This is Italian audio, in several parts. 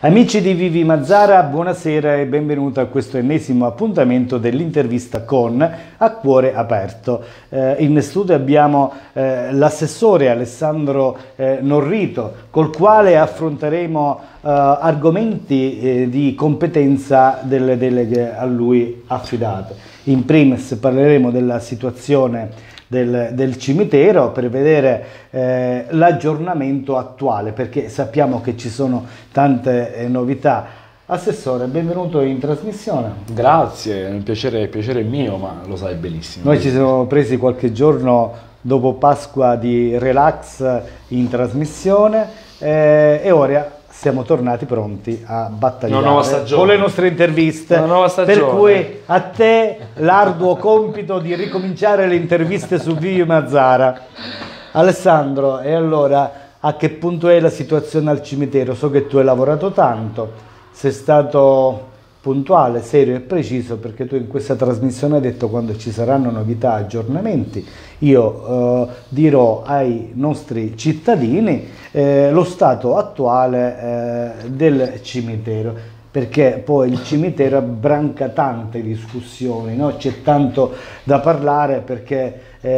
Amici di Vivi Mazara, buonasera e benvenuti a questo ennesimo appuntamento dell'intervista con A Cuore Aperto. In studio abbiamo l'assessore Alessandro Norrito, col quale affronteremo argomenti di competenza delle deleghe a lui affidate. In primis parleremo della situazione del cimitero per vedere l'aggiornamento attuale, perché sappiamo che ci sono tante novità. Assessore, benvenuto in trasmissione. Grazie, il piacere è mio, ma lo sai benissimo. Noi ci siamo presi qualche giorno dopo Pasqua di relax in trasmissione e ora siamo tornati pronti a battagliare con le nostre interviste, per cui a te l'arduo compito di ricominciare le interviste su Vivi Mazara. Alessandro, e allora a che punto è la situazione al cimitero? So che tu hai lavorato tanto, sei stato puntuale, serio e preciso, perché tu in questa trasmissione hai detto quando ci saranno novità, aggiornamenti, io dirò ai nostri cittadini lo stato attuale del cimitero, perché poi il cimitero abbranca tante discussioni, no? C'è tanto da parlare, perché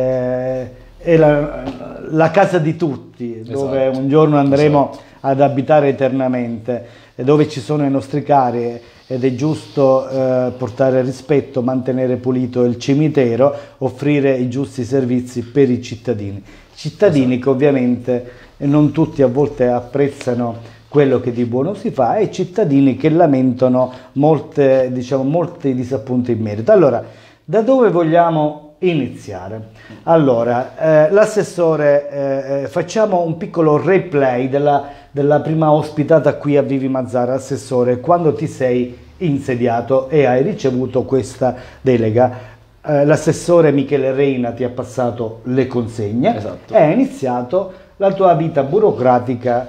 è la casa di tutti, dove esatto, un giorno andremo ad abitare eternamente, dove ci sono i nostri cari, ed è giusto portare rispetto, mantenere pulito il cimitero, offrire i giusti servizi per i cittadini. Cittadini che ovviamente non tutti a volte apprezzano quello che di buono si fa, e cittadini che lamentano molti disappunti in merito. Allora, da dove vogliamo iniziare? Allora, l'assessore, facciamo un piccolo replay della prima ospitata qui a Vivi Mazara. Assessore, quando ti sei insediato e hai ricevuto questa delega, l'assessore Michele Reina ti ha passato le consegne, esatto, e hai iniziato la tua vita burocratica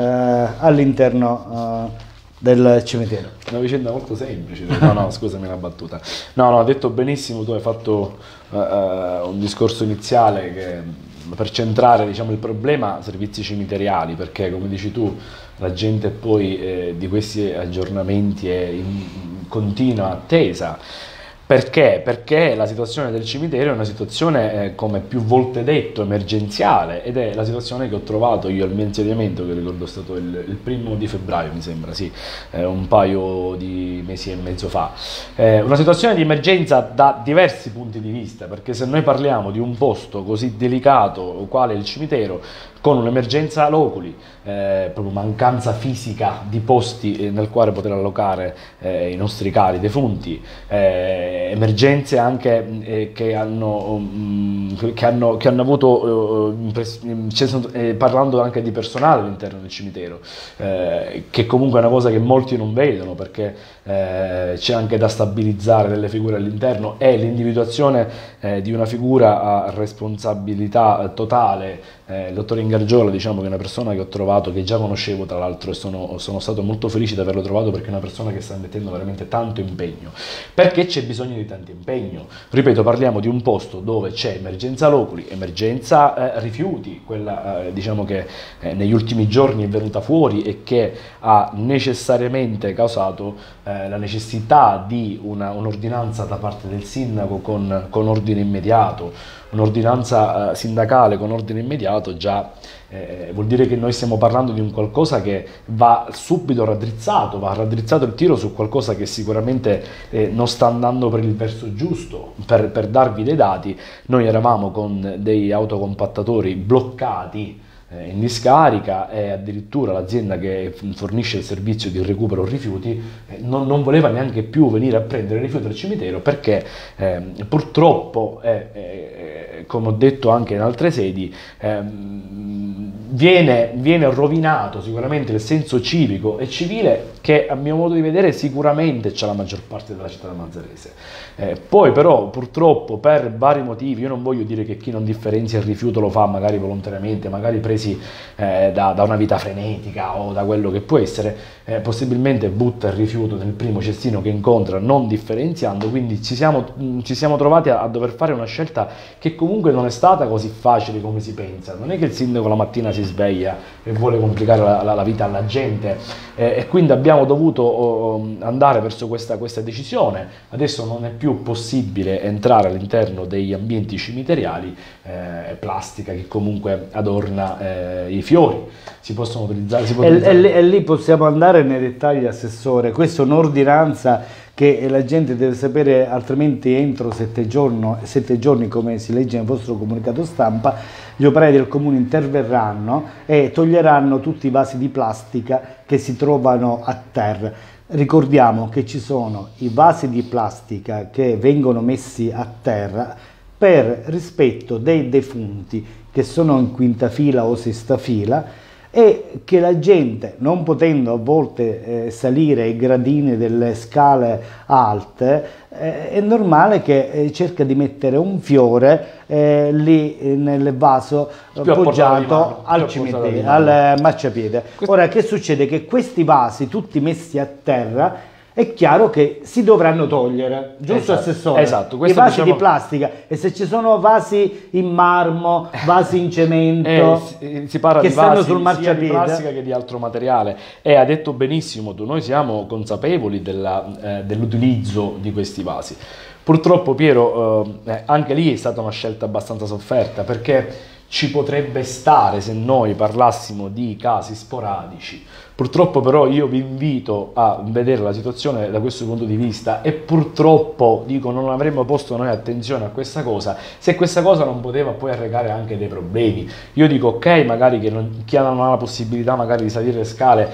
all'interno del cimitero. Una vicenda molto semplice. No, scusami la battuta. No, ha detto benissimo, tu hai fatto un discorso iniziale per centrare, diciamo, il problema servizi cimiteriali, perché come dici tu la gente poi di questi aggiornamenti è in continua attesa. Perché? Perché la situazione del cimitero è una situazione, come più volte detto, emergenziale, ed è la situazione che ho trovato io al mio insediamento, che ricordo è stato il 1° febbraio, mi sembra, sì, un paio di mesi e mezzo fa. Una situazione di emergenza da diversi punti di vista, perché se noi parliamo di un posto così delicato quale il cimitero, con un'emergenza loculi, proprio mancanza fisica di posti nel quale poter allocare i nostri cari defunti, emergenze anche che hanno avuto, parlando anche di personale all'interno del cimitero, che comunque è una cosa che molti non vedono, perché c'è anche da stabilizzare delle figure all'interno, e l'individuazione di una figura a responsabilità totale. Il dottor Ingargiola, diciamo, che è una persona che ho trovato, che già conoscevo tra l'altro, e sono stato molto felice di averlo trovato, perché è una persona che sta mettendo veramente tanto impegno, perché c'è bisogno di tanto impegno. Ripeto, parliamo di un posto dove c'è emergenza loculi, emergenza rifiuti, quella diciamo che negli ultimi giorni è venuta fuori e che ha necessariamente causato la necessità di un'ordinanza da parte del sindaco con ordine immediato, un'ordinanza sindacale con ordine immediato. Già vuol dire che noi stiamo parlando di un qualcosa che va subito raddrizzato, va raddrizzato il tiro su qualcosa che sicuramente non sta andando per il verso giusto. Per darvi dei dati, noi eravamo con dei autocompattatori bloccati in discarica, e addirittura l'azienda che fornisce il servizio di recupero rifiuti non voleva neanche più venire a prendere i rifiuti al cimitero, perché purtroppo, come ho detto anche in altre sedi, viene rovinato sicuramente il senso civico e civile, che a mio modo di vedere sicuramente c'è la maggior parte della città mazzarese. Poi però purtroppo, per vari motivi, io non voglio dire che chi non differenzia il rifiuto lo fa magari volontariamente, magari presi da una vita frenetica o da quello che può essere, possibilmente butta il rifiuto nel primo cestino che incontra, non differenziando. Quindi ci siamo trovati a dover fare una scelta che comunque non è stata così facile come si pensa. Non è che il sindaco la mattina si si sveglia e vuole complicare la vita alla gente, e quindi abbiamo dovuto andare verso questa decisione. Adesso non è più possibile entrare all'interno degli ambienti cimiteriali, plastica che comunque adorna i fiori, si possono utilizzare, e lì possiamo andare nei dettagli, assessore. Questa è un'ordinanza che la gente deve sapere, altrimenti entro 7 giorni, come si legge nel vostro comunicato stampa, gli operai del comune interverranno e toglieranno tutti i vasi di plastica che si trovano a terra. Ricordiamo che ci sono i vasi di plastica che vengono messi a terra per rispetto dei defunti che sono in quinta fila o sesta fila, e che la gente, non potendo a volte salire ai gradini delle scale alte, è normale che cerca di mettere un fiore lì nel vaso appoggiato al cimitero, al marciapiede. Ora, che succede? Che questi vasi, tutti messi a terra, è chiaro che si dovranno togliere, giusto, assessore? Esatto. I vasi di plastica, e se ci sono vasi in marmo, vasi in cemento, si parla che di stanno vasi sul marciapiede, sia di plastica che di altro materiale, e ha detto benissimo tu, noi siamo consapevoli dell'utilizzo di questi vasi. Purtroppo, Piero, anche lì è stata una scelta abbastanza sofferta, perché ci potrebbe stare se noi parlassimo di casi sporadici. Purtroppo però io vi invito a vedere la situazione da questo punto di vista, e purtroppo, dico, non avremmo posto noi attenzione a questa cosa se questa cosa non poteva poi arrecare anche dei problemi. Io dico, ok, magari chi non ha la possibilità magari di salire le scale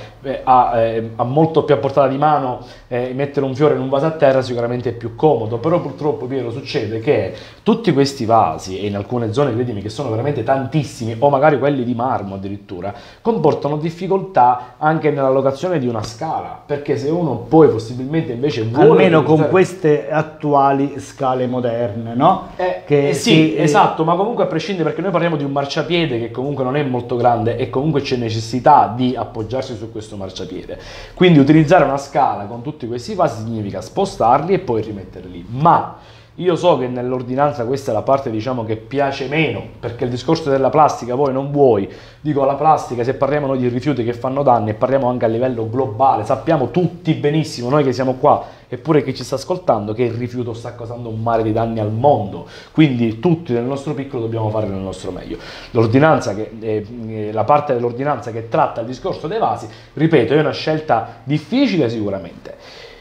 ha molto più a portata di mano mettere un fiore in un vaso a terra, sicuramente è più comodo, però purtroppo, Piero, succede che tutti questi vasi, e in alcune zone credimi che sono veramente tantissimi, o magari quelli di marmo addirittura, comportano difficoltà anche nella locazione di una scala, perché se uno poi possibilmente invece vuole almeno con queste attuali scale moderne, no? Sì, esatto, ma comunque a prescindere, perché noi parliamo di un marciapiede che comunque non è molto grande e comunque c'è necessità di appoggiarsi su questo marciapiede, quindi utilizzare una scala con tutti questi vasi significa spostarli e poi rimetterli. Ma io so che nell'ordinanza questa è la parte, diciamo, che piace meno, perché il discorso della plastica poi non vuoi, dico, la plastica, se parliamo noi di rifiuti che fanno danni, e parliamo anche a livello globale, sappiamo tutti benissimo, noi che siamo qua, eppure chi ci sta ascoltando, che il rifiuto sta causando un mare di danni al mondo, quindi tutti nel nostro piccolo dobbiamo fare nel nostro meglio. L'ordinanza la parte dell'ordinanza che tratta il discorso dei vasi, ripeto, è una scelta difficile sicuramente.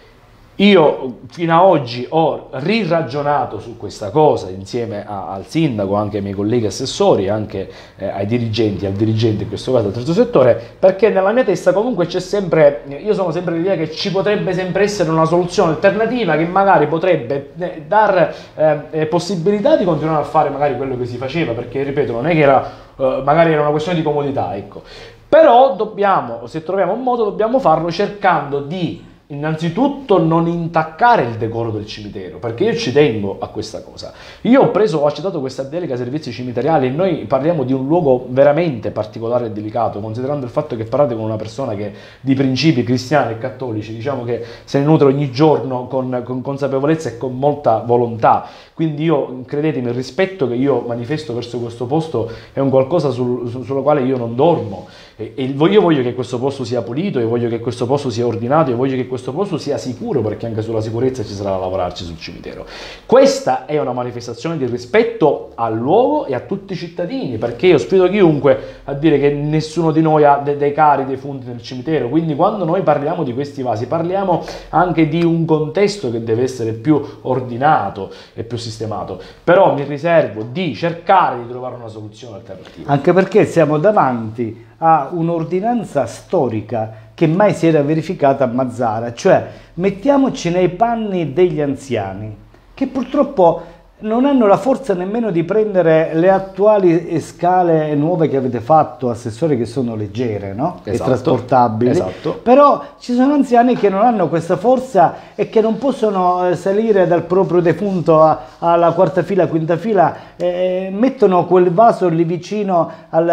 Io fino ad oggi ho riragionato su questa cosa insieme al sindaco, anche ai miei colleghi assessori, anche ai dirigenti, al dirigente in questo caso del terzo settore, perché nella mia testa comunque c'è sempre, io sono sempre l'idea che ci potrebbe sempre essere una soluzione alternativa che magari potrebbe dare possibilità di continuare a fare magari quello che si faceva, perché ripeto, non è che magari era una questione di comodità, ecco. Però dobbiamo, se troviamo un modo, dobbiamo farlo cercando di innanzitutto non intaccare il decoro del cimitero, perché io ci tengo a questa cosa. Io ho accettato questa delega ai servizi cimiteriali, e noi parliamo di un luogo veramente particolare e delicato, considerando il fatto che parlate con una persona che di principi cristiani e cattolici, diciamo, che se ne nutre ogni giorno con consapevolezza e con molta volontà. Quindi io, credetemi, il rispetto che io manifesto verso questo posto è un qualcosa sulla quale io non dormo. Io voglio che questo posto sia pulito, io voglio che questo posto sia ordinato, io voglio che questo posto sia sicuro, perché anche sulla sicurezza ci sarà da lavorarci sul cimitero. Questa è una manifestazione di rispetto al luogo e a tutti i cittadini, perché io sfido chiunque a dire che nessuno di noi ha dei cari defunti nel cimitero. Quindi quando noi parliamo di questi vasi parliamo anche di un contesto che deve essere più ordinato e più sistemato, però mi riservo di cercare di trovare una soluzione alternativa. Anche perché siamo davanti a un'ordinanza storica che mai si era verificata a Mazara, cioè mettiamoci nei panni degli anziani che purtroppo non hanno la forza nemmeno di prendere le attuali scale nuove che avete fatto, assessore, che sono leggere, no? Esatto, e trasportabili. Esatto. Però ci sono anziani che non hanno questa forza e che non possono salire dal proprio defunto alla quarta fila, quinta fila, mettono quel vaso lì vicino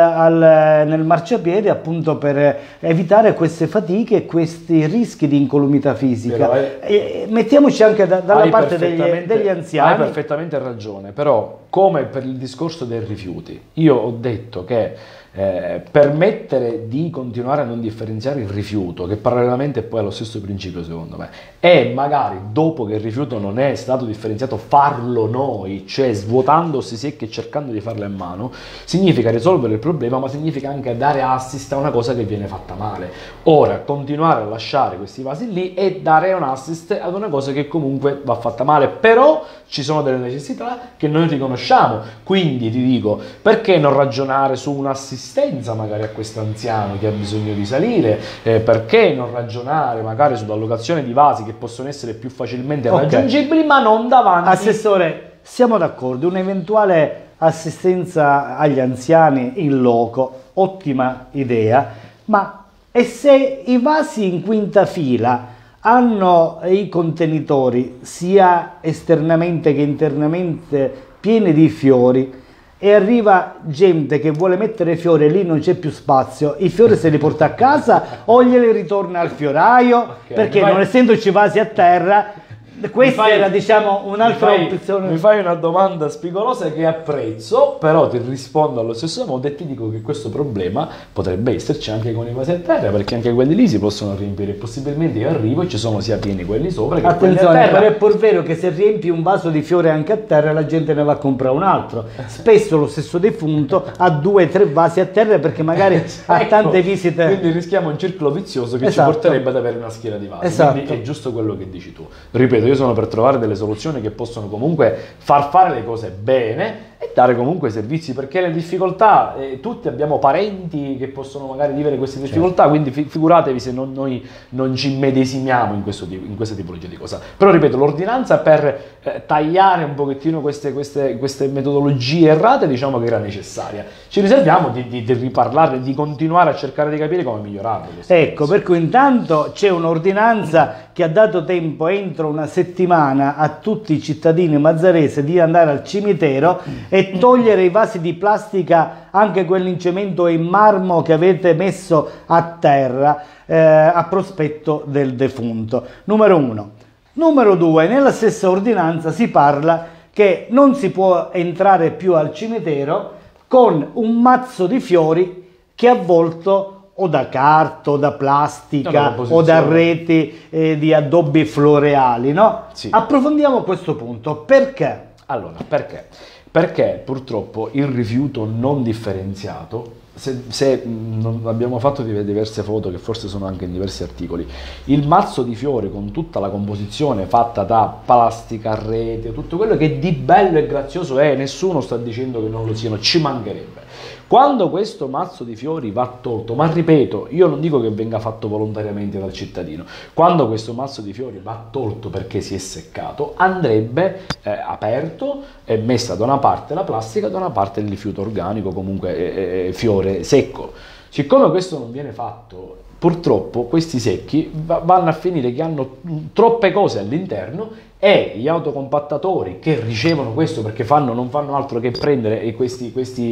nel marciapiede, appunto per evitare queste fatiche e questi rischi di incolumità fisica. Mettiamoci anche dalla parte degli anziani. Hai perfettamente ragione, però come per il discorso dei rifiuti, io ho detto che permettere di continuare a non differenziare il rifiuto, che parallelamente poi è lo stesso principio secondo me, e magari dopo che il rifiuto non è stato differenziato farlo noi, cioè svuotandosi secche e cercando di farlo a mano, significa risolvere il problema, ma significa anche dare assist a una cosa che viene fatta male. Ora, continuare a lasciare questi vasi lì e dare un assist ad una cosa che comunque va fatta male, però ci sono delle necessità che noi riconosciamo, quindi ti dico, perché non ragionare su un'assistenza magari a questo anziano che ha bisogno di salire, perché non ragionare magari sull'allocazione di vasi che possono essere più facilmente raggiungibili, ma non davanti. Assessore, siamo d'accordo, un'eventuale assistenza agli anziani in loco, ottima idea, ma e se i vasi in quinta fila hanno i contenitori sia esternamente che internamente pieni di fiori e arriva gente che vuole mettere fiori e lì non c'è più spazio, i fiori se li porta a casa o glieli ritorna al fioraio? Perché non essendoci vasi a terra, questa era diciamo un'altra opzione. Mi fai una domanda spigolosa che apprezzo, però ti rispondo allo stesso modo e ti dico che questo problema potrebbe esserci anche con i vasi a terra, perché anche quelli lì si possono riempire, possibilmente io arrivo e ci sono sia pieni quelli sopra che quelli a terra. Però è pur vero che se riempi un vaso di fiore anche a terra la gente ne va a comprare un altro, spesso lo stesso defunto ha 2 o 3 vasi a terra perché magari ha tante visite, quindi rischiamo un circolo vizioso che ci porterebbe ad avere una schiera di vasi. Quindi è giusto quello che dici tu, ripeto, io sono per trovare delle soluzioni che possono comunque far fare le cose bene e dare comunque servizi, perché le difficoltà, tutti abbiamo parenti che possono magari vivere queste difficoltà, quindi figuratevi se noi non ci medesimiamo in questa tipologia di cosa. Però ripeto, l'ordinanza per tagliare un pochettino queste metodologie errate diciamo che era necessaria. Ci riserviamo di riparlarne, di continuare a cercare di capire come migliorarle. Ecco, per cui intanto c'è un'ordinanza che ha dato tempo entro una settimana a tutti i cittadini mazzaresi di andare al cimitero e togliere i vasi di plastica, anche quelli in cemento e in marmo che avete messo a terra a prospetto del defunto. Numero 1. Numero 2, nella stessa ordinanza si parla che non si può entrare più al cimitero con un mazzo di fiori che è avvolto o da carta o da plastica o da reti di addobbi floreali, no? Sì. Approfondiamo questo punto. Perché? Allora, perché? Perché purtroppo il rifiuto non differenziato, se abbiamo fatto diverse foto che forse sono anche in diversi articoli, il mazzo di fiori con tutta la composizione fatta da plastica, rete, tutto quello che di bello e grazioso è, nessuno sta dicendo che non lo siano, ci mancherebbe. Quando questo mazzo di fiori va tolto, ma ripeto, io non dico che venga fatto volontariamente dal cittadino, quando questo mazzo di fiori va tolto perché si è seccato, andrebbe aperto e messa da una parte la plastica, da una parte il rifiuto organico, comunque fiore secco. Siccome questo non viene fatto, purtroppo questi secchi vanno a finire che hanno troppe cose all'interno e gli autocompattatori che ricevono questo perché non fanno altro che prendere questi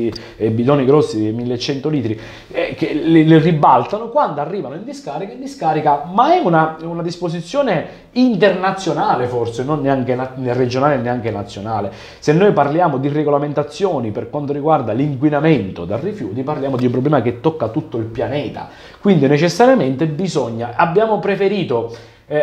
bidoni grossi di 1100 litri che li ribaltano, quando arrivano in discarica, ma è una disposizione internazionale forse, non neanche regionale neanche nazionale. Se noi parliamo di regolamentazioni per quanto riguarda l'inquinamento da rifiuti, parliamo di un problema che tocca tutto il pianeta, quindi necessariamente abbiamo preferito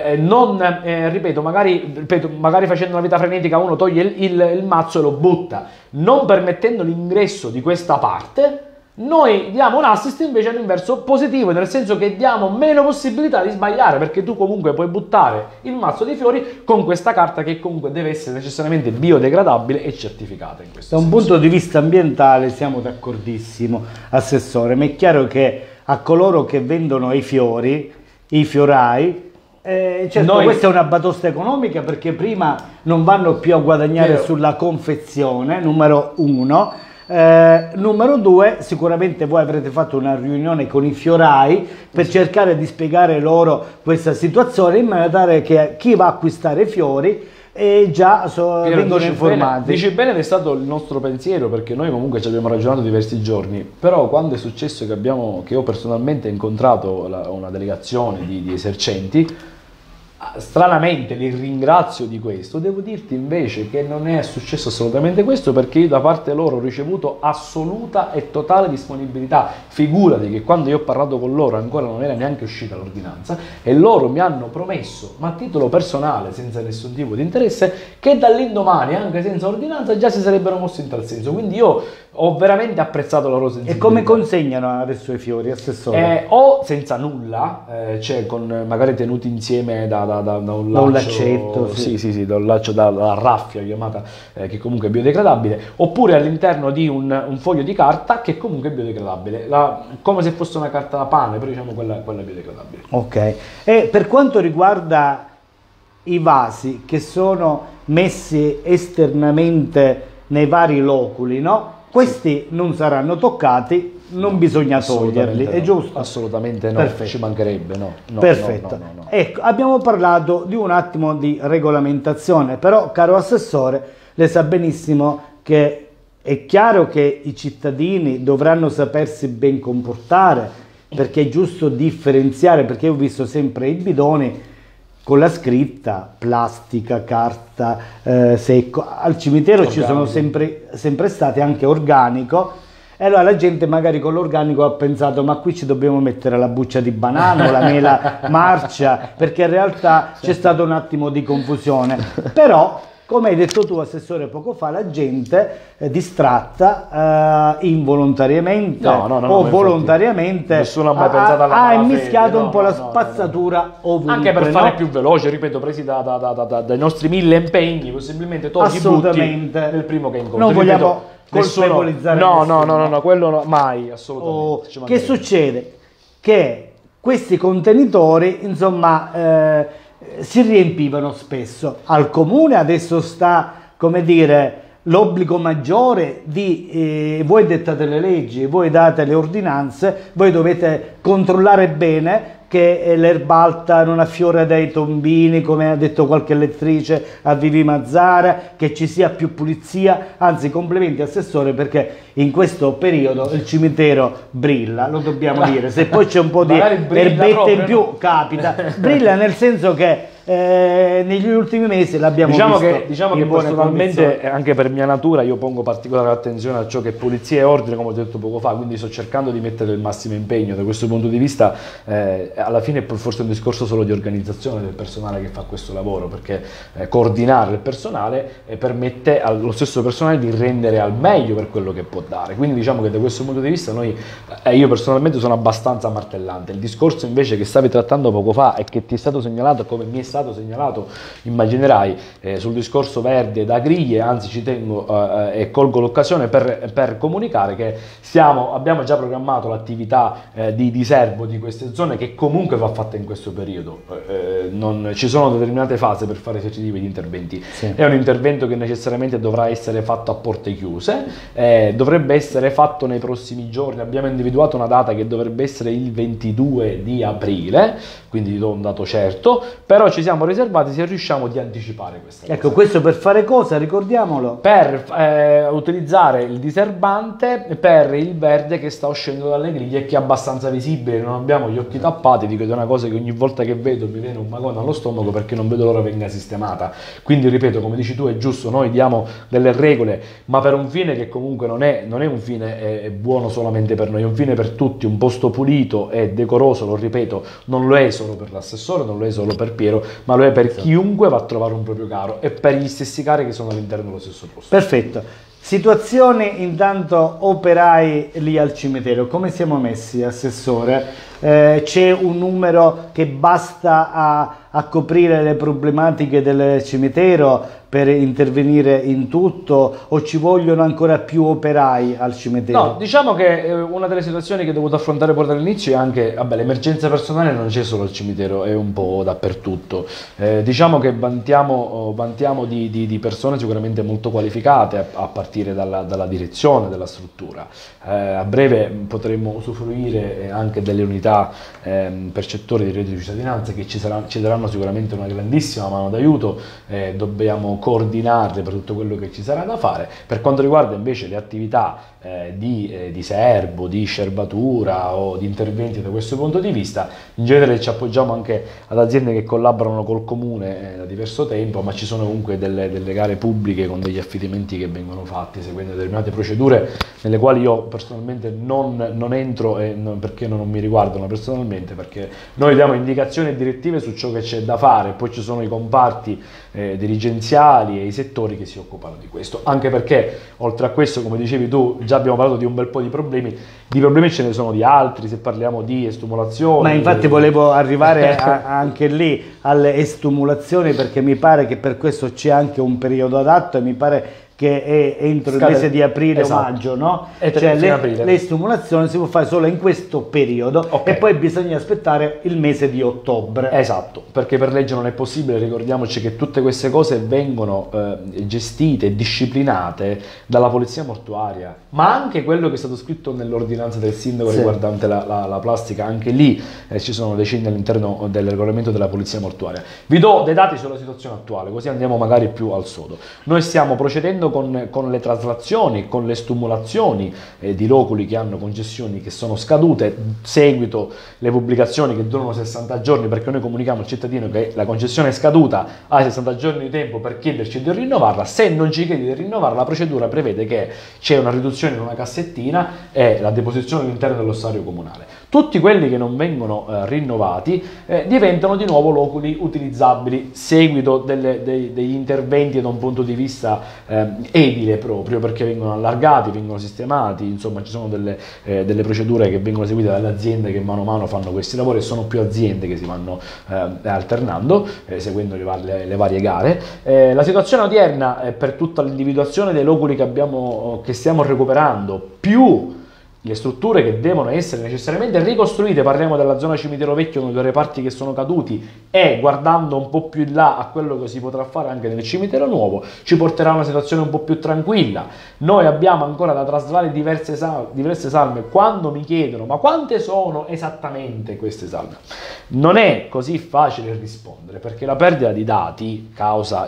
ripeto, magari facendo una vita frenetica uno toglie il mazzo e lo butta, non permettendo l'ingresso di questa parte, noi diamo un assist invece all'inverso positivo, nel senso che diamo meno possibilità di sbagliare, perché tu comunque puoi buttare il mazzo di fiori con questa carta che comunque deve essere necessariamente biodegradabile e certificata in questo senso. Da un punto di vista ambientale siamo d'accordissimo, Assessore, ma è chiaro che a coloro che vendono i fiori, i fiorai, certo, questa è una batosta economica perché prima non vanno più a guadagnare sulla confezione, numero 1. Numero 2, sicuramente voi avrete fatto una riunione con i fiorai per cercare di spiegare loro questa situazione in modo tale che chi va a acquistare fiori vengono informati. Dici bene, ed è stato il nostro pensiero, perché noi comunque ci abbiamo ragionato diversi giorni, però quando è successo che io personalmente ho incontrato una delegazione di esercenti, stranamente li ringrazio di questo. Devo dirti invece che non è successo assolutamente questo, perché io da parte loro ho ricevuto assoluta e totale disponibilità. Figurati che quando io ho parlato con loro ancora non era neanche uscita l'ordinanza, e loro mi hanno promesso, ma a titolo personale, senza nessun tipo di interesse, che dall'indomani, anche senza ordinanza, già si sarebbero mossi in tal senso. Quindi io ho veramente apprezzato la loro sensibilità. E come consegnano adesso i fiori, assessore? O senza nulla, cioè con magari tenuti insieme da un laccetto, sì, da un laccio, dalla raffia chiamata, che comunque è biodegradabile, oppure all'interno di un foglio di carta che comunque è biodegradabile, come se fosse una carta da pane, però diciamo quella biodegradabile. Ok. E per quanto riguarda i vasi che sono messi esternamente nei vari loculi, no? Questi non saranno toccati, non bisogna toglierli, no, è giusto? Assolutamente no, perfetto. Ci mancherebbe, no. Perfetto. No. Ecco, abbiamo parlato di un attimo di regolamentazione, però, caro assessore, lei sa benissimo che è chiaro che i cittadini dovranno sapersi ben comportare, perché è giusto differenziare, perché io ho visto sempre i bidoni con la scritta plastica, carta, secco. Al cimitero organico. Ci sono sempre stati anche organico, e allora la gente magari con l'organico ha pensato: ma qui ci dobbiamo mettere la buccia di banana o la mela marcia, perché in realtà c'è stato un attimo di confusione. Però, come hai detto tu, assessore, poco fa, la gente distratta involontariamente o volontariamente nessuno ha mai pensato alla ha immischiato un po' la spazzatura ovunque, anche per fare più veloce, ripeto, presi dai nostri 1000 impegni, possibilmente togli assolutamente butti nel primo che incontri. Non vogliamo colpevolizzare no, quello no, mai, assolutamente. Che succede? Che questi contenitori, insomma, si riempivano spesso. Al comune adesso sta, come dire, l'obbligo maggiore di voi dettate le leggi, voi date le ordinanze, voi dovete controllare bene che l'erba alta non affiora dai tombini, come ha detto qualche lettrice a Vivi Mazzara, che ci sia più pulizia. Anzi, complimenti assessore, perché in questo periodo il cimitero brilla, lo dobbiamo dire. Se poi c'è un po' di erbette in più, capita. Brilla nel senso che negli ultimi mesi l'abbiamo visto. Diciamo che personalmente, anche per mia natura, io pongo particolare attenzione a ciò che è pulizia e ordine, come ho detto poco fa, quindi sto cercando di mettere il massimo impegno. Da questo punto di vista, alla fine è forse un discorso solo di organizzazione del personale che fa questo lavoro, perché coordinare il personale permette allo stesso personale di rendere al meglio per quello che può dare. Quindi diciamo che da questo punto di vista io personalmente sono abbastanza martellante. Il discorso invece che stavi trattando poco fa e che ti è stato segnalato, come mi è stato segnalato, immaginerai, sul discorso verde da griglie, anzi ci tengo e colgo l'occasione per comunicare che abbiamo già programmato l'attività di diserbo di queste zone, che comunque va fatta in questo periodo. Non ci sono determinate fasi per fare certi tipi di interventi. Sì. È un intervento che necessariamente dovrà essere fatto a porte chiuse, dovrebbe essere fatto nei prossimi giorni. Abbiamo individuato una data che dovrebbe essere il 22 di aprile, quindi do un dato certo, però ci siamo riservati se riusciamo di anticipare questa cosa. Ecco, questo per fare cosa? Ricordiamolo. Per utilizzare il diserbante per il verde che sta uscendo dalle griglie e che è abbastanza visibile. Non abbiamo gli occhi tappati, dico, è una cosa che ogni volta che vedo mi viene un magone allo stomaco, perché non vedo l'ora venga sistemata. Quindi ripeto, come dici tu, è giusto, noi diamo delle regole, ma per un fine che comunque non è un fine buono solamente per noi, è un fine per tutti. Un posto pulito e decoroso, lo ripeto, non lo è solo per l'assessore, non lo è solo per Piero, ma lo è per chiunque va a trovare un proprio caro e per gli stessi cari che sono all'interno dello stesso posto. Perfetto. Situazione intanto operai lì al cimitero, come siamo messi, assessore? C'è un numero che basta a coprire le problematiche del cimitero per intervenire in tutto, o ci vogliono ancora più operai al cimitero? No, diciamo che una delle situazioni che ho dovuto affrontare poi dall'inizio è anche, l'emergenza personale non c'è solo al cimitero, è un po' dappertutto. Diciamo che vantiamo di persone sicuramente molto qualificate, a partire dalla direzione della struttura. A breve potremmo usufruire anche delle unità comunità percettori di reddito di cittadinanza che ci daranno sicuramente una grandissima mano d'aiuto, dobbiamo coordinarle per tutto quello che ci sarà da fare. Per quanto riguarda invece le attività di serbo, di scerbatura o di interventi da questo punto di vista, in genere ci appoggiamo anche ad aziende che collaborano col comune da diverso tempo, ma ci sono comunque delle gare pubbliche con degli affidamenti che vengono fatti seguendo determinate procedure nelle quali io personalmente non entro, perché non mi riguardano personalmente, perché noi diamo indicazioni e direttive su ciò che c'è da fare, poi ci sono i comparti dirigenziali e i settori che si occupano di questo, anche perché oltre a questo, come dicevi tu, già abbiamo parlato di un bel po' di problemi ce ne sono di altri, se parliamo di estumulazione. Ma infatti volevo arrivare anche lì alle estumulazioni, perché mi pare che per questo c'è anche un periodo adatto e mi pare che è entro il mese di aprile o maggio, no? Cioè le estumulazioni si può fare solo in questo periodo, e poi bisogna aspettare il mese di ottobre. Esatto, perché per legge non è possibile, ricordiamoci che tutte queste cose vengono gestite e disciplinate dalla polizia mortuaria, ma anche quello che è stato scritto nell'ordinanza del sindaco riguardante la plastica, anche lì ci sono decenni all'interno del regolamento della polizia mortuaria. Vi do dei dati sulla situazione attuale, così andiamo magari più al sodo. Noi stiamo procedendo con le traslazioni, con le stumulazioni di loculi che hanno concessioni che sono scadute, seguito le pubblicazioni che durano 60 giorni, perché noi comunichiamo al cittadino che la concessione è scaduta, ha 60 giorni di tempo per chiederci di rinnovarla. Se non ci chiede di rinnovarla, la procedura prevede che c'è una riduzione in una cassettina e la deposizione all'interno dell'ossario comunale. Tutti quelli che non vengono rinnovati diventano di nuovo loculi utilizzabili, seguito degli interventi da un punto di vista edile, proprio perché vengono allargati, vengono sistemati, insomma ci sono delle procedure che vengono seguite dalle aziende che mano a mano fanno questi lavori, e sono più aziende che si vanno alternando seguendo le varie gare. La situazione odierna per tutta l'individuazione dei loculi che stiamo recuperando, più le strutture che devono essere necessariamente ricostruite, parliamo della zona cimitero vecchio con i due reparti che sono caduti, e guardando un po' più in là a quello che si potrà fare anche nel cimitero nuovo, ci porterà a una situazione un po' più tranquilla. Noi abbiamo ancora da traslare diverse salme. Quando mi chiedono ma quante sono esattamente queste salme, non è così facile rispondere, perché la perdita di dati causa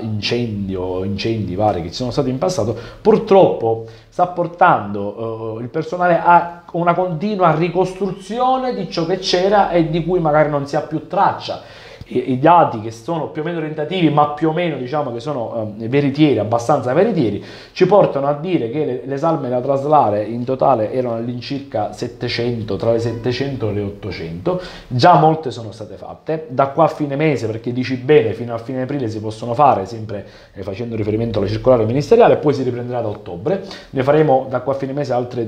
incendi vari che ci sono stati in passato, purtroppo sta portando il personale a una continua ricostruzione di ciò che c'era e di cui magari non si ha più traccia. I dati che sono più o meno orientativi, ma più o meno diciamo che sono veritieri, abbastanza veritieri, ci portano a dire che le salme da traslare in totale erano all'incirca 700, tra le 700 e le 800, già molte sono state fatte. Da qua a fine mese, perché dici bene, fino a fine aprile si possono fare, sempre facendo riferimento alla circolare ministeriale, e poi si riprenderà da ottobre, ne faremo da qua a fine mese altre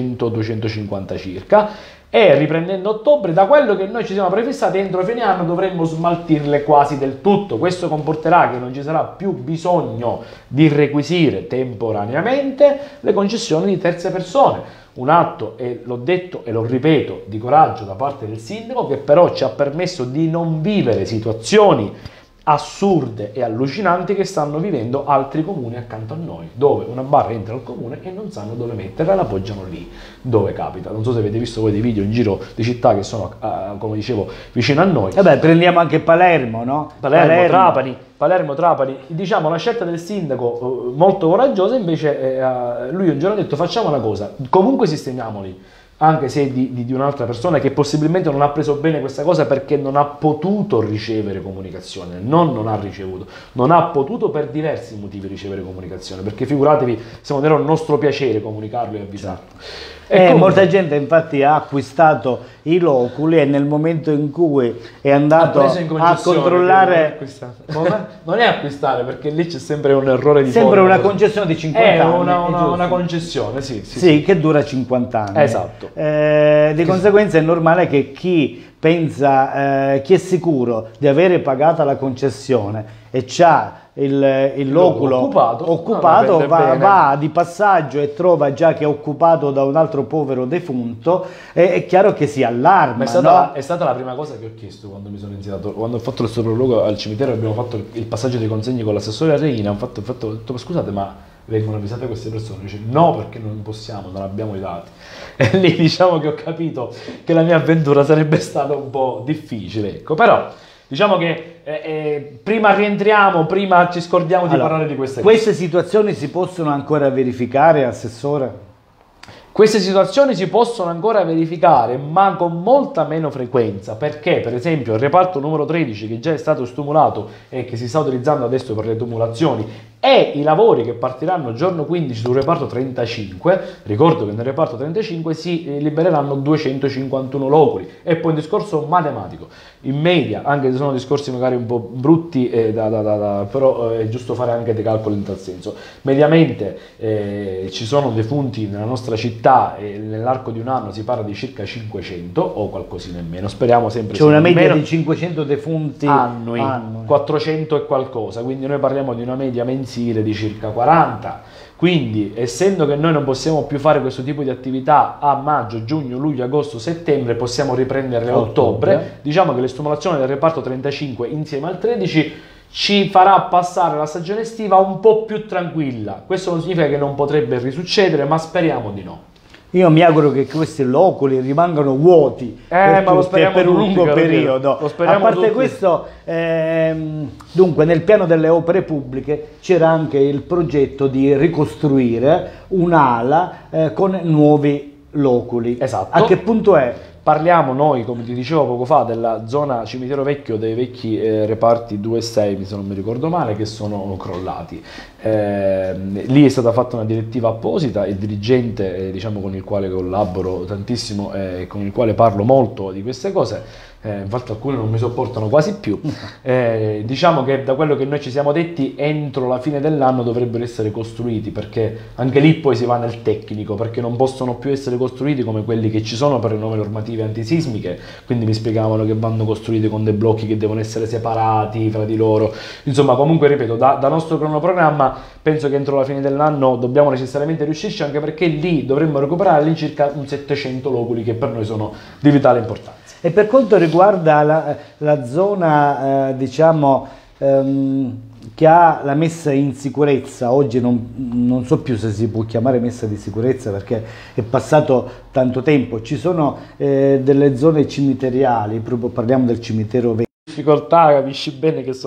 200-250 circa. E riprendendo ottobre, da quello che noi ci siamo prefissati, entro fine anno dovremmo smaltirle quasi del tutto. Questo comporterà che non ci sarà più bisogno di requisire temporaneamente le concessioni di terze persone. Un atto, e l'ho detto e lo ripeto, di coraggio da parte del sindaco, che però ci ha permesso di non vivere situazioni assurde e allucinanti che stanno vivendo altri comuni accanto a noi, dove una barra entra al comune e non sanno dove metterla, la appoggiano lì dove capita. Non so se avete visto voi dei video in giro di città che sono, come dicevo, vicino a noi. Prendiamo anche Palermo, no? Palermo, Trapani, diciamo una scelta del sindaco molto coraggiosa. Invece lui un giorno ha detto: facciamo una cosa, comunque sistemiamoli, anche se di un'altra persona che possibilmente non ha preso bene questa cosa perché non ha potuto ricevere comunicazione, non ha ricevuto, non ha potuto per diversi motivi ricevere comunicazione, perché figuratevi se non era un nostro piacere comunicarlo e avvisarlo. Molta gente infatti ha acquistato i loculi, e nel momento in cui è andato a controllare, non è acquistare, perché lì c'è sempre un errore di sempre una concessione di 50 anni, una concessione sì, che dura 50 anni, esatto. Di conseguenza è normale che chi pensa, chi è sicuro di avere pagata la concessione e c'ha il loculo occupato va di passaggio e trova già che è occupato da un altro povero defunto, è chiaro che si allarma. È stata la prima cosa che ho chiesto quando mi sono insediato, quando ho fatto il sopralluogo al cimitero, abbiamo fatto il passaggio dei consegni con l'assessore Reina. Ho detto: scusate, ma vengono avvisate queste persone? Dice no, perché non possiamo, non abbiamo i dati. E lì diciamo che ho capito che la mia avventura sarebbe stata un po' difficile, ecco. Però diciamo che prima rientriamo, prima ci scordiamo di parlare di queste cose. Queste situazioni si possono ancora verificare, Assessore? Queste situazioni si possono ancora verificare, ma con molta meno frequenza, perché per esempio il reparto numero 13, che già è stato stumulato e che si sta utilizzando adesso per le tumulazioni, e i lavori che partiranno giorno 15 sul reparto 35, ricordo che nel reparto 35 si libereranno 251 loculi, e poi un discorso matematico. In media, anche se sono discorsi magari un po' brutti, però è giusto fare anche dei calcoli in tal senso. Mediamente ci sono defunti nella nostra città e nell'arco di un anno si parla di circa 500 o qualcosina in meno, speriamo sempre. C'è una media di 500 defunti annui, 400 e qualcosa, quindi noi parliamo di una media mensile di circa 40. Quindi, essendo che noi non possiamo più fare questo tipo di attività a maggio, giugno, luglio, agosto, settembre, possiamo riprenderle a ottobre. Diciamo che le stimolazioni del reparto 35 insieme al 13 ci farà passare la stagione estiva un po' più tranquilla. Questo non significa che non potrebbe risuccedere, ma speriamo di no. Io mi auguro che questi loculi rimangano vuoti ma lo speriamo per un tutti, lungo periodo. Lo speriamo a parte tutti. questo, dunque nel piano delle opere pubbliche c'era anche il progetto di ricostruire un'ala con nuovi loculi. Esatto. A che punto è? Parliamo noi, come ti dicevo poco fa, della zona cimitero vecchio, dei vecchi reparti 2 e 6, se non mi ricordo male, che sono crollati. Lì è stata fatta una direttiva apposita, il dirigente diciamo, con il quale collaboro tantissimo e con il quale parlo molto di queste cose, infatti alcuni non mi sopportano quasi più, diciamo che da quello che noi ci siamo detti entro la fine dell'anno dovrebbero essere costruiti, perché anche lì poi si va nel tecnico, perché non possono più essere costruiti come quelli che ci sono per le nuove normative antisismiche, quindi mi spiegavano che vanno costruiti con dei blocchi che devono essere separati fra di loro. Insomma, comunque ripeto, da nostro cronoprogramma penso che entro la fine dell'anno dobbiamo necessariamente riuscirci, anche perché lì dovremmo recuperare all'incirca un 700 loculi che per noi sono di vitale importanza. E per quanto riguarda la zona diciamo che ha la messa in sicurezza, oggi non so più se si può chiamare messa di sicurezza perché è passato tanto tempo, ci sono delle zone cimiteriali, proprio parliamo del cimitero vecchio. Difficoltà, capisci bene che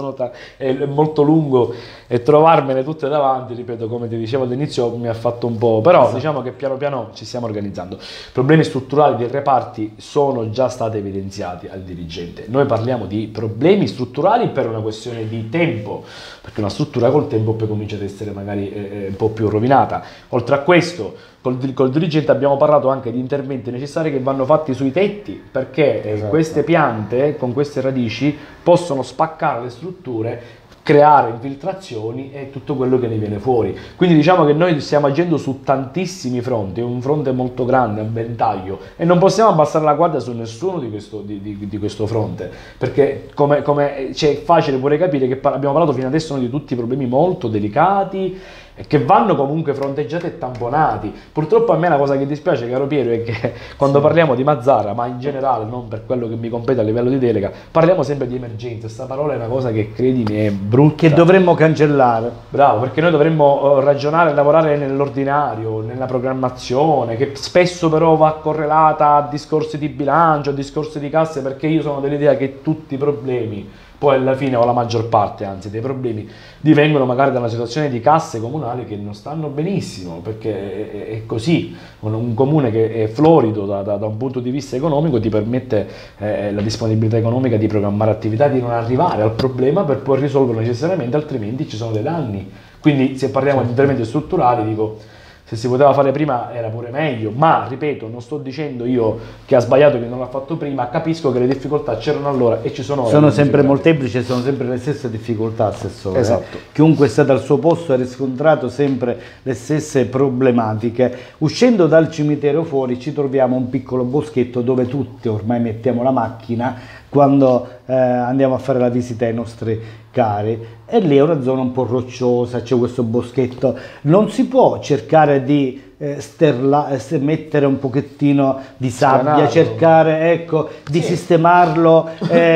è molto lungo e trovarmene tutte davanti, ripeto, come ti dicevo all'inizio, mi ha fatto un po', però esatto. Diciamo che piano piano ci stiamo organizzando. Problemi strutturali dei reparti sono già stati evidenziati al dirigente. Noi parliamo di problemi strutturali per una questione di tempo, perché una struttura col tempo poi comincia ad essere magari un po' più rovinata. Oltre a questo, col dirigente abbiamo parlato anche di interventi necessari che vanno fatti sui tetti, perché esatto. Queste piante con queste radici possono spaccare le strutture, creare infiltrazioni e tutto quello che ne viene fuori. Quindi diciamo che noi stiamo agendo su tantissimi fronti, è un fronte molto grande, a ventaglio, e non possiamo abbassare la guardia su nessuno di questo fronte, perché come c'è facile pure capire che abbiamo parlato fino adesso di tutti i problemi molto delicati che vanno comunque fronteggiati e tamponati. Purtroppo a me la cosa che dispiace, caro Piero, è che quando parliamo di Mazara, ma in generale, non per quello che mi compete a livello di delega, parliamo sempre di emergenza. Questa parola è una cosa che, credimi, è brutta. Che dovremmo cancellare. Bravo, perché noi dovremmo ragionare, lavorare nell'ordinario, nella programmazione, che spesso però va correlata a discorsi di bilancio, a discorsi di casse, perché io sono dell'idea che tutti i problemi, poi alla fine, o la maggior parte anzi dei problemi, divengono magari da una situazione di casse comunali che non stanno benissimo, perché è così. Un comune che è florido da un punto di vista economico ti permette la disponibilità economica di programmare attività, di non arrivare al problema per poi risolverlo necessariamente, altrimenti ci sono dei danni. Quindi se parliamo di interventi strutturali, dico, se si poteva fare prima era pure meglio, ma ripeto, non sto dicendo io che ha sbagliato, che non l'ha fatto prima, capisco che le difficoltà c'erano allora e ci sono ora. Sono sempre molteplici e sono sempre le stesse difficoltà, Assessore. Esatto. Chiunque sta dal suo posto ha riscontrato sempre le stesse problematiche. Uscendo dal cimitero fuori ci troviamo un piccolo boschetto dove tutti ormai mettiamo la macchina quando andiamo a fare la visita ai nostri cari, e lì è una zona un po' rocciosa, c'è questo boschetto, non si può cercare di mettere un pochettino di sabbia, cercare, ecco, di sistemarlo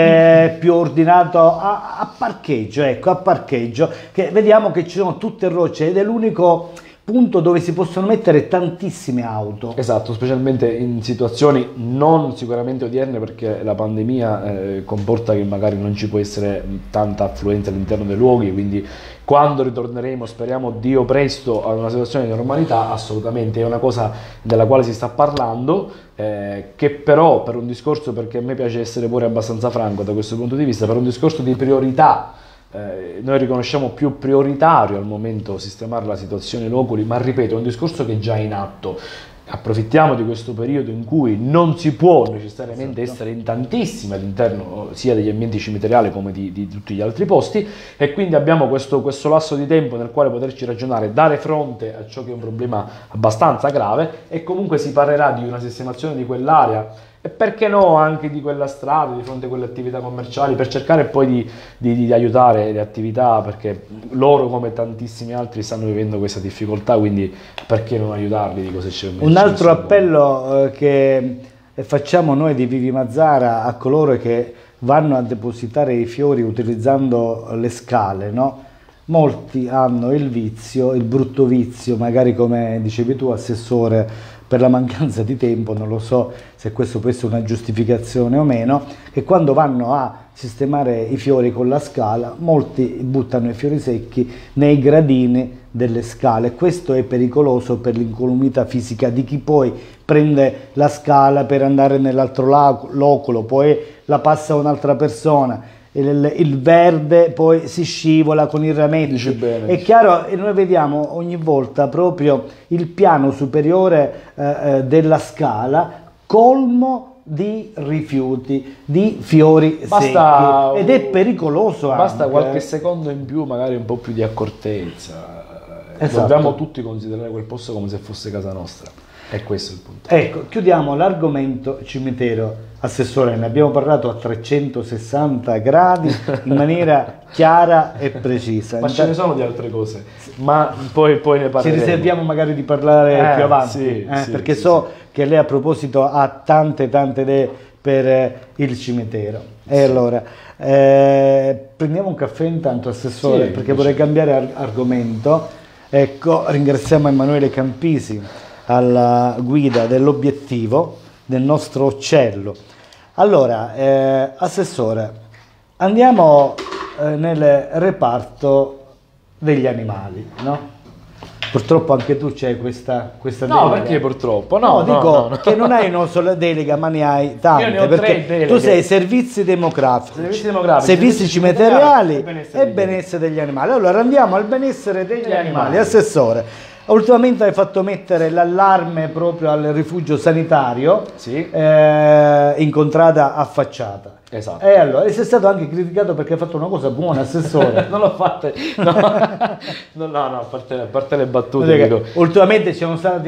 più ordinato a parcheggio, ecco, a parcheggio, che vediamo che ci sono tutte rocce ed è l'unico punto dove si possono mettere tantissime auto. Esatto, specialmente in situazioni non sicuramente odierne, perché la pandemia comporta che magari non ci può essere tanta affluenza all'interno dei luoghi, quindi quando ritorneremo, speriamo Dio presto, a una situazione di normalità, assolutamente è una cosa della quale si sta parlando, che però per un discorso, perché a me piace essere pure abbastanza franco da questo punto di vista, per un discorso di priorità, noi riconosciamo più prioritario al momento sistemare la situazione loculi, ma ripeto, è un discorso che è già in atto. Approfittiamo di questo periodo in cui non si può necessariamente essere in tantissimi all'interno sia degli ambienti cimiteriali come di tutti gli altri posti, e quindi abbiamo questo lasso di tempo nel quale poterci ragionare, dare fronte a ciò che è un problema abbastanza grave, e comunque si parlerà di una sistemazione di quell'area e perché no anche di quella strada di fronte a quelle attività commerciali, per cercare poi di aiutare le attività, perché loro come tantissimi altri stanno vivendo questa difficoltà, quindi perché non aiutarli di cosa c'è. Un altro appello che facciamo noi di Vivi Mazara a coloro che vanno a depositare i fiori utilizzando le scale, no? Molti hanno il vizio, il brutto vizio, magari come dicevi tu, assessore, per la mancanza di tempo, non lo so se questo può essere una giustificazione o meno, che quando vanno a sistemare i fiori con la scala, molti buttano i fiori secchi nei gradini delle scale. Questo è pericoloso per l'incolumità fisica di chi poi prende la scala per andare nell'altro loculo, poi la passa a un'altra persona. Il verde poi si scivola con i rametti, è chiaro, e noi vediamo ogni volta proprio il piano superiore della scala colmo di rifiuti, di fiori secchi, ed è pericoloso. Basta anche qualche secondo in più, magari un po' più di accortezza. Esatto. Dobbiamo tutti considerare quel posto come se fosse casa nostra. E questo è il punto. Ecco, chiudiamo l'argomento cimitero. Assessore, ne abbiamo parlato a 360 gradi in maniera chiara e precisa. Ma ce ne sono di altre cose, ma poi ne parleremo. Ci riserviamo magari di parlare più avanti, perché so che lei a proposito ha tante idee per il cimitero. E allora, prendiamo un caffè intanto, Assessore, perché vorrei cambiare argomento. Ecco, ringraziamo Emanuele Campisi alla guida dell'Obiettivo, del nostro uccello. Allora, Assessore, andiamo nel reparto degli animali, no? Purtroppo anche tu c'hai questa delega. No, perché purtroppo? No, che non hai una sola delega, ma ne hai tante. Io ne ho perché tu sei servizi demografici, servizi cimiteriali e benessere degli animali. Allora andiamo al benessere degli animali. Assessore, ultimamente hai fatto mettere l'allarme proprio al rifugio sanitario, in contrada affacciata. Esatto. E allora, sei stato anche criticato perché hai fatto una cosa buona, Assessore. Non l'ho fatta, no, a parte le battute. Ultimamente ci sono stati,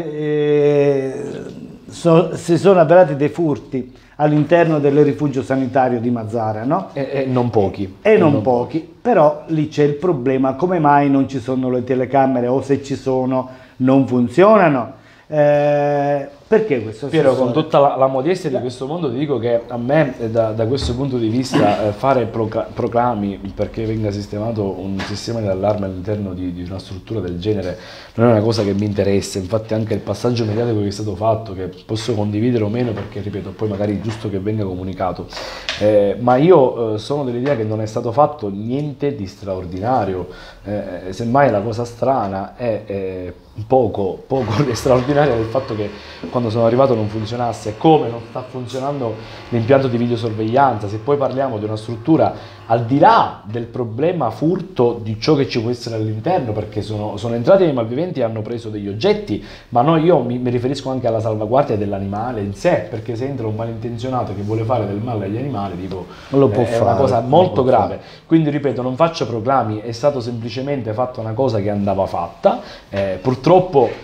si sono avverati dei furti all'interno del rifugio sanitario di Mazara, no? E non pochi. Non pochi, però lì c'è il problema, come mai non ci sono le telecamere, o se ci sono non funzionano? Perché questo? Piero, con tutta la modestia di questo mondo ti dico che a me da questo punto di vista fare proclami perché venga sistemato un sistema di allarme all'interno di una struttura del genere non è una cosa che mi interessa. Infatti anche il passaggio mediatico che è stato fatto, che posso condividere o meno perché ripeto poi magari è giusto che venga comunicato, ma io sono dell'idea che non è stato fatto niente di straordinario, semmai la cosa strana è poco straordinario del fatto che quando sono arrivato non funzionasse, come non sta funzionando l'impianto di videosorveglianza. Se poi parliamo di una struttura al di là del problema furto di ciò che ci può essere all'interno, perché sono entrati dei malviventi e hanno preso degli oggetti, ma io mi riferisco anche alla salvaguardia dell'animale in sé, perché se entra un malintenzionato che vuole fare del male agli animali, dico, è una cosa molto grave. Quindi ripeto, non faccio proclami, è stato semplicemente fatta una cosa che andava fatta, purtroppo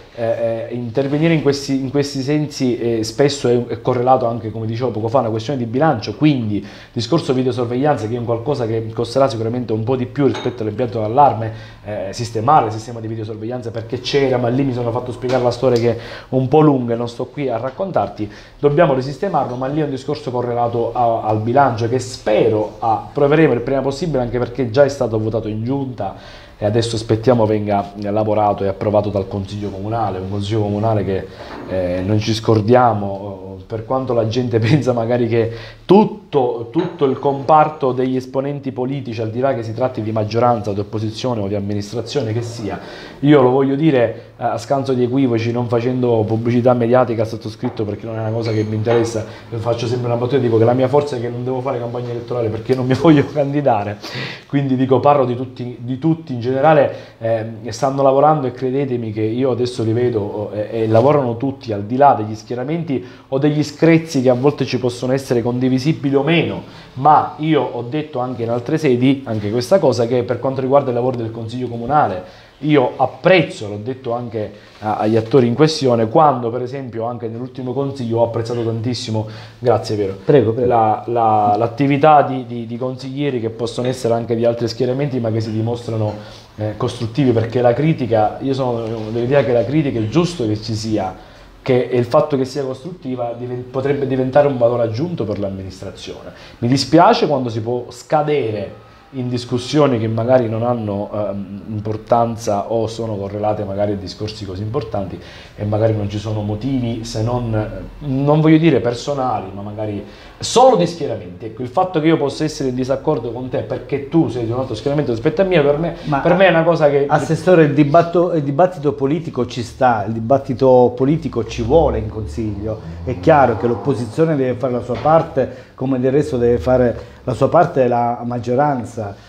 intervenire in questi sensi spesso è correlato anche, come dicevo poco fa, a una questione di bilancio, quindi il discorso videosorveglianza, che è un qualcosa che costerà sicuramente un po' di più rispetto all'impianto d'allarme, sistemare il sistema di videosorveglianza perché c'era, ma lì mi sono fatto spiegare la storia che è un po' lunga e non sto qui a raccontarti, dobbiamo risistemarlo, ma lì è un discorso correlato al bilancio che spero approveremo il prima possibile, anche perché già è stato votato in giunta e adesso aspettiamo venga lavorato e approvato dal Consiglio Comunale, un Consiglio Comunale che non ci scordiamo, per quanto la gente pensa magari che tutto il comparto degli esponenti politici, al di là che si tratti di maggioranza, di opposizione o di amministrazione che sia, io lo voglio dire a scanso di equivoci, non facendo pubblicità mediatica al sottoscritto perché non è una cosa che mi interessa, faccio sempre una battuta, dico che la mia forza è che non devo fare campagna elettorale perché non mi voglio candidare, quindi dico parlo di tutti in generale, stanno lavorando e credetemi che io adesso li vedo e lavorano tutti al di là degli schieramenti o degli screzi che a volte ci possono essere condivisibili o meno, ma io ho detto anche in altre sedi, anche questa cosa, che per quanto riguarda il lavoro del Consiglio Comunale io apprezzo, l'ho detto anche agli attori in questione, quando per esempio anche nell'ultimo Consiglio ho apprezzato tantissimo, grazie Piero, prego. l'attività di consiglieri che possono essere anche di altri schieramenti ma che si dimostrano costruttivi, perché la critica, io sono dell'idea che la critica è giusto che ci sia, che il fatto che sia costruttiva potrebbe diventare un valore aggiunto per l'amministrazione. Mi dispiace quando si può scadere in discussioni che magari non hanno importanza o sono correlate magari a discorsi così importanti e magari non ci sono motivi, se non voglio dire personali, ma magari solo di schieramenti. Ecco, il fatto che io possa essere in disaccordo con te perché tu sei di un altro schieramento rispetto a me, per me è una cosa che... Assessore, il dibattito politico ci sta, il dibattito politico ci vuole in Consiglio, è chiaro che l'opposizione deve fare la sua parte, come del resto deve fare la sua parte la maggioranza,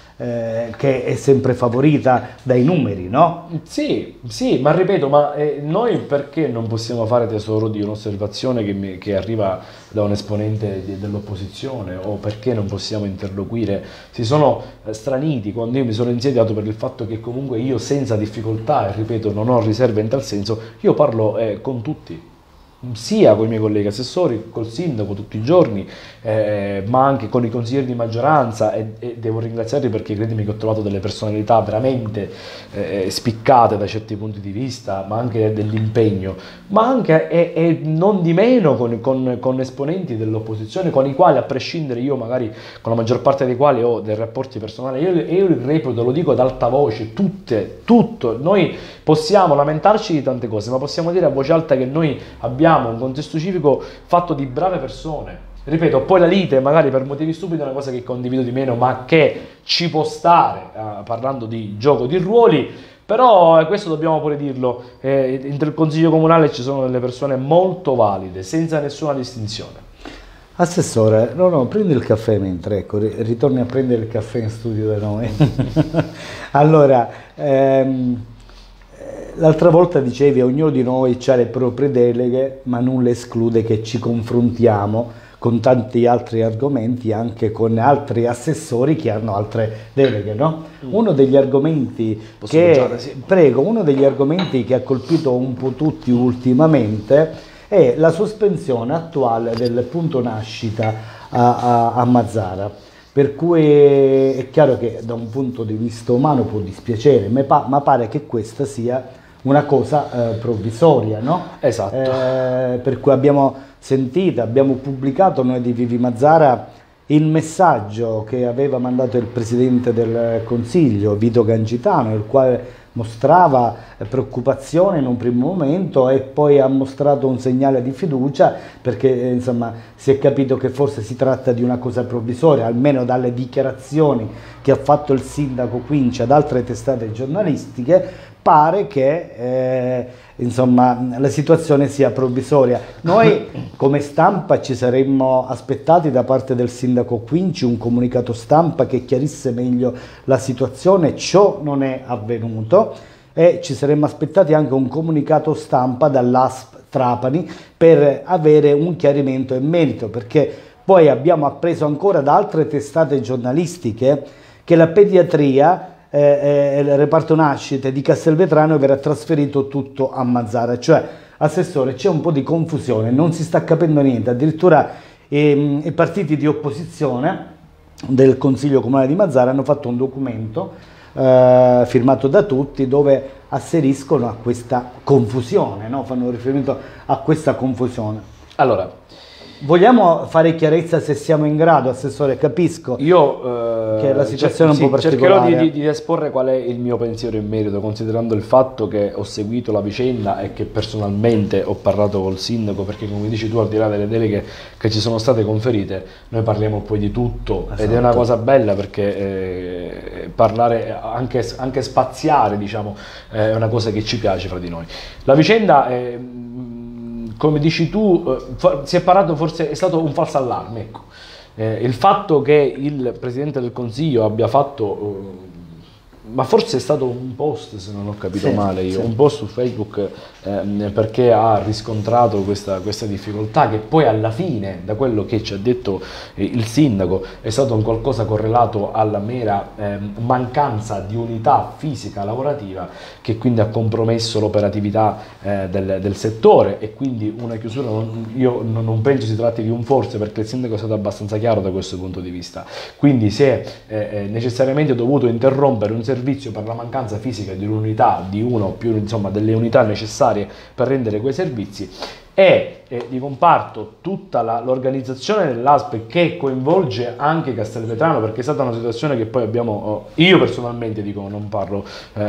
che è sempre favorita dai numeri, no? Sì, ma ripeto, noi perché non possiamo fare tesoro di un'osservazione che arriva da un esponente dell'opposizione, o perché non possiamo interloquire? Si sono straniti quando io mi sono insediato per il fatto che comunque io senza difficoltà, e ripeto non ho riserve in tal senso, io parlo con tutti, sia con i miei colleghi assessori, col sindaco tutti i giorni, ma anche con i consiglieri di maggioranza e devo ringraziarli perché credimi che ho trovato delle personalità veramente spiccate da certi punti di vista, ma anche dell'impegno, ma anche e non di meno con esponenti dell'opposizione con i quali, a prescindere, io magari con la maggior parte dei quali ho dei rapporti personali, io il reputo, lo dico ad alta voce, tutto, noi possiamo lamentarci di tante cose, ma possiamo dire a voce alta che noi abbiamo un contesto civico fatto di brave persone. Ripeto, poi la lite magari per motivi stupidi è una cosa che condivido di meno, ma che ci può stare, parlando di gioco di ruoli, però questo dobbiamo pure dirlo, nel Consiglio Comunale ci sono delle persone molto valide, senza nessuna distinzione. Assessore, no, prendi il caffè mentre, ecco, ritorni a prendere il caffè in studio da noi. Allora, l'altra volta dicevi ognuno di noi ha le proprie deleghe, ma nulla esclude che ci confrontiamo con tanti altri argomenti anche con altri assessori che hanno altre deleghe, no? Uno degli argomenti uno degli argomenti che ha colpito un po' tutti ultimamente è la sospensione attuale del punto nascita a Mazara. Per cui è chiaro che da un punto di vista umano può dispiacere, ma pare che questa sia una cosa provvisoria, no? Esatto. Per cui abbiamo pubblicato noi di Vivi Mazara il messaggio che aveva mandato il Presidente del Consiglio, Vito Gangitano, il quale mostrava preoccupazione in un primo momento e poi ha mostrato un segnale di fiducia perché insomma si è capito che forse si tratta di una cosa provvisoria, almeno dalle dichiarazioni che ha fatto il sindaco Quinci ad altre testate giornalistiche pare che insomma la situazione sia provvisoria. Noi come stampa ci saremmo aspettati da parte del sindaco Quinci un comunicato stampa che chiarisse meglio la situazione, ciò non è avvenuto e ci saremmo aspettati anche un comunicato stampa dall'ASP Trapani per avere un chiarimento in merito, perché poi abbiamo appreso ancora da altre testate giornalistiche che la pediatria il reparto nascite di Castelvetrano verrà trasferito tutto a Mazara. Cioè, assessore, c'è un po' di confusione, non si sta capendo niente, addirittura i partiti di opposizione del Consiglio Comunale di Mazara hanno fatto un documento firmato da tutti dove asseriscono a questa confusione, no? Fanno riferimento a questa confusione. Allora, vogliamo fare chiarezza se siamo in grado, assessore? Capisco che la situazione è un po' particolare. Cercherò di esporre qual è il mio pensiero in merito, considerando il fatto che ho seguito la vicenda e che personalmente ho parlato col sindaco, perché come dici tu, al di là delle deleghe che ci sono state conferite, noi parliamo poi di tutto. Esatto. Ed è una cosa bella, perché parlare, anche spaziare, diciamo, è una cosa che ci piace fra di noi. La vicenda è, come dici tu, si è parlato, forse è stato un falso allarme, ecco. Il fatto che il Presidente del Consiglio abbia fatto, ma forse è stato un post, se non ho capito male io, un post su Facebook, perché ha riscontrato questa difficoltà, che poi alla fine, da quello che ci ha detto il sindaco, è stato un qualcosa correlato alla mera mancanza di unità fisica lavorativa, che quindi ha compromesso l'operatività del settore, e quindi una chiusura, io non penso si tratti di un forse, perché il sindaco è stato abbastanza chiaro da questo punto di vista. Quindi si è necessariamente dovuto interrompere un servizio per la mancanza fisica di un'unità, di uno o più, insomma, delle unità necessarie per rendere quei servizi, e di comparto tutta l'organizzazione dell'ASP, che coinvolge anche Castelvetrano, perché è stata una situazione che poi abbiamo, io personalmente dico, non parlo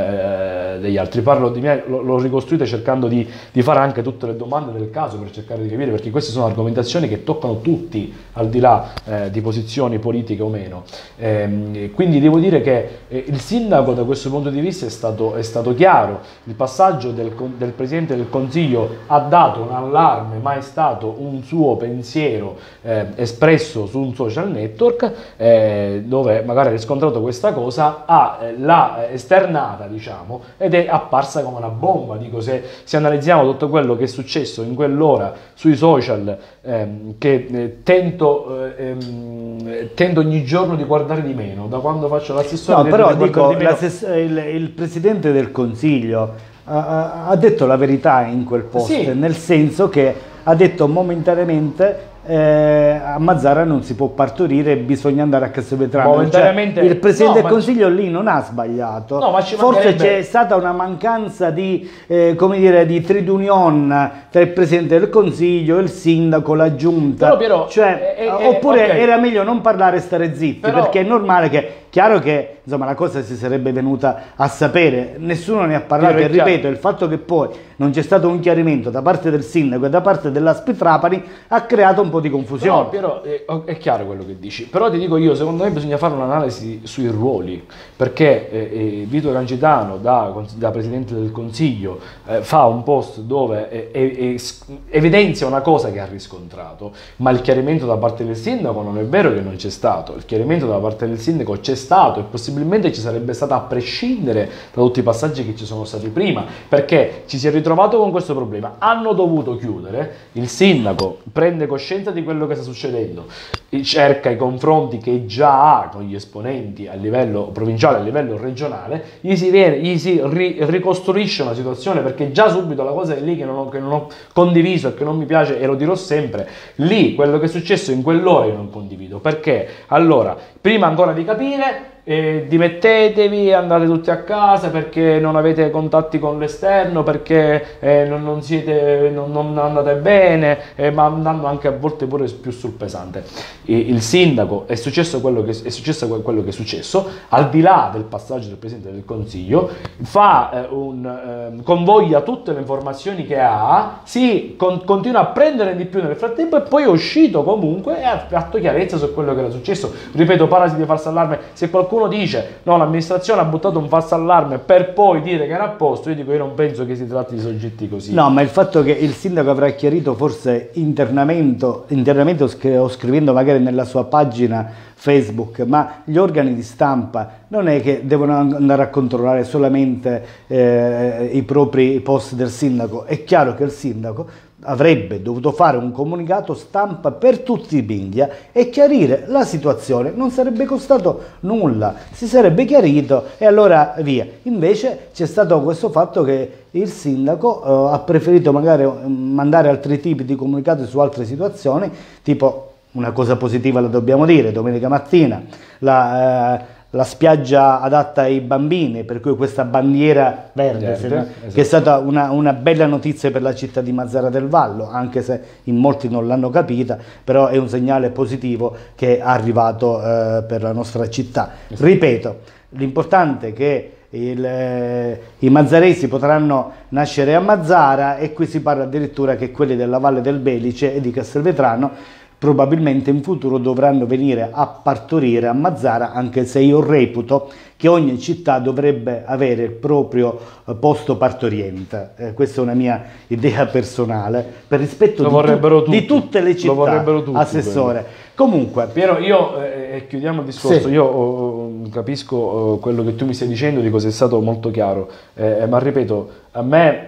degli altri, parlo di me, l'ho ricostruita cercando di fare anche tutte le domande del caso, per cercare di capire, perché queste sono argomentazioni che toccano tutti, al di là di posizioni politiche o meno. Quindi devo dire che il sindaco da questo punto di vista è stato chiaro. Il passaggio del Presidente del Consiglio ha dato un allarme, ma è stato un suo pensiero espresso su un social network, dove magari ha riscontrato questa cosa, l'ha esternata, diciamo, ed è apparsa come una bomba. Dico, se analizziamo tutto quello che è successo in quell'ora sui social, che tento ogni giorno di guardare di meno, da quando faccio l'assessore. No, però dico, il Presidente del Consiglio ha detto la verità in quel post, sì, nel senso che ha detto momentaneamente a Mazara non si può partorire, bisogna andare a Castelvetrano. Cioè, il Presidente del Consiglio lì non ha sbagliato, forse c'è stata una mancanza di, come dire, di trade union tra il Presidente del Consiglio, il Sindaco, la Giunta, oppure era meglio non parlare e stare zitti, perché è normale che, chiaro che insomma la cosa si sarebbe venuta a sapere, nessuno ne ha parlato, e ripeto, il fatto che poi non c'è stato un chiarimento da parte del Sindaco e da parte dell'ASP Trapani ha creato un po' di confusione. Però è chiaro quello che dici, però ti dico io, secondo me bisogna fare un'analisi sui ruoli, perché Vito Rangitano, da Presidente del Consiglio, fa un post dove evidenzia una cosa che ha riscontrato, ma il chiarimento da parte del Sindaco non è vero che non c'è stato. Il chiarimento da parte del Sindaco c'è stato, e possibilmente ci sarebbe stato a prescindere da tutti i passaggi che ci sono stati prima, perché ci si è ritrovato con questo problema. Hanno dovuto chiudere, il Sindaco prende coscienza di quello che sta succedendo, cerca i confronti che già ha con gli esponenti a livello provinciale, a livello regionale, gli si ricostruisce una situazione, perché già subito la cosa è lì che non ho condiviso e che non mi piace, e lo dirò sempre, lì quello che è successo in quell'ora io non condivido, perché allora, prima ancora di capire, dimettetevi, andate tutti a casa perché non avete contatti con l'esterno, perché non andate bene, ma andando anche a volte pure più sul pesante. Il sindaco, è successo quello che è successo, al di là del passaggio del Presidente del Consiglio, convoglia tutte le informazioni che ha, continua a prendere di più nel frattempo, e poi è uscito comunque e ha fatto chiarezza su quello che era successo. Ripeto, parasi di falso allarme, se qualcuno dice no, l'amministrazione ha buttato un falso allarme per poi dire che era a posto, io dico, io non penso che si tratti di soggetti così. No, ma il fatto che il sindaco avrà chiarito forse internamente o scrivendo magari nella sua pagina Facebook, ma gli organi di stampa non è che devono andare a controllare solamente i propri post del sindaco. È chiaro che il sindaco avrebbe dovuto fare un comunicato stampa per tutti i media e chiarire la situazione, non sarebbe costato nulla, si sarebbe chiarito e allora via. Invece c'è stato questo fatto che il sindaco ha preferito magari mandare altri tipi di comunicati su altre situazioni, tipo, una cosa positiva la dobbiamo dire, domenica mattina la spiaggia adatta ai bambini, per cui questa bandiera verde, esatto, che è stata una bella notizia per la città di Mazara del Vallo, anche se in molti non l'hanno capita, però è un segnale positivo che è arrivato per la nostra città. Ripeto, l'importante è che i mazzaresi potranno nascere a Mazara, e qui si parla addirittura che quelli della Valle del Belice e di Castelvetrano probabilmente in futuro dovranno venire a partorire a Mazara, anche se io reputo che ogni città dovrebbe avere il proprio posto partoriente. Questa è una mia idea personale, per rispetto di tutte le città. Lo vorrebbero tutti, Assessore. Comunque, Piero, io chiudiamo il discorso. Sì. Io capisco quello che tu mi stai dicendo, di cosa è stato molto chiaro, ma ripeto, a me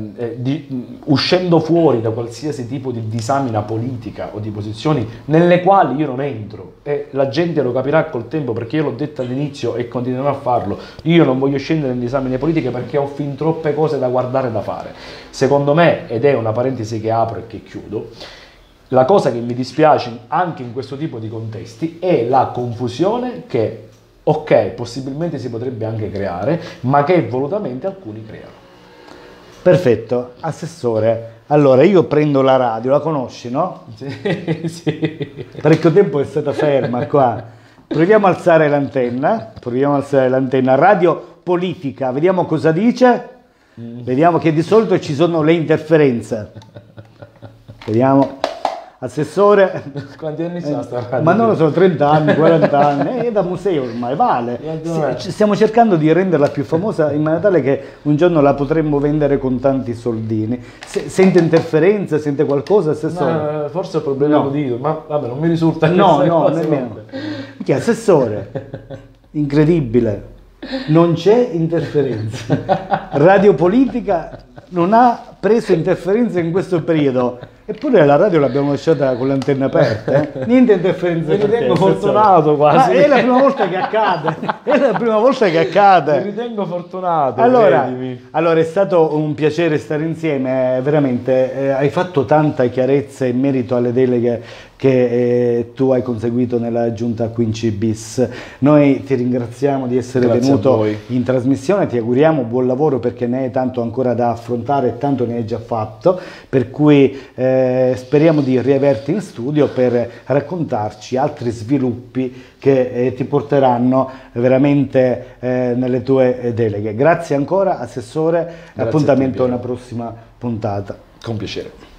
uscendo fuori da qualsiasi tipo di disamina politica o di posizioni nelle quali io non entro, e la gente lo capirà col tempo, perché io l'ho detto all'inizio e continuerò a farlo, io non voglio scendere in disamine politiche perché ho fin troppe cose da guardare e da fare. Secondo me, ed è una parentesi che apro e che chiudo, la cosa che mi dispiace anche in questo tipo di contesti è la confusione che, ok, possibilmente si potrebbe anche creare, ma che volutamente alcuni creano. Perfetto. Assessore, allora io prendo la radio, la conosci, no? Sì, sì. Parecchio tempo è stata ferma qua. Proviamo a alzare l'antenna, radio politica, vediamo cosa dice, vediamo che di solito ci sono le interferenze. Vediamo. Assessore, quanti anni sono sta radio? Ma non lo so, 30 anni, 40 anni, è da museo ormai, vale. Stiamo cercando di renderla più famosa in maniera tale che un giorno la potremmo vendere con tanti soldini. Sente interferenze, sente qualcosa, Assessore? Forse ho problemi udito, ma vabbè, non mi risulta. No, nemmeno. Che Assessore, incredibile, non c'è interferenza. Radio Politica non ha preso interferenze in questo periodo. Eppure la radio l'abbiamo lasciata con le antenne aperte, niente interferenze. Mi ritengo fortunato quasi. È la prima volta che accade. È la prima volta che accade. Mi ritengo fortunato. Allora è stato un piacere stare insieme, veramente. Hai fatto tanta chiarezza in merito alle deleghe che tu hai conseguito nella giunta 15 bis. Noi ti ringraziamo di essere venuto in trasmissione, ti auguriamo buon lavoro perché ne hai tanto ancora da affrontare e tanto ne hai già fatto, per cui speriamo di riaverti in studio per raccontarci altri sviluppi che ti porteranno veramente nelle tue deleghe. Grazie ancora Assessore, appuntamento a una prossima puntata. Con piacere.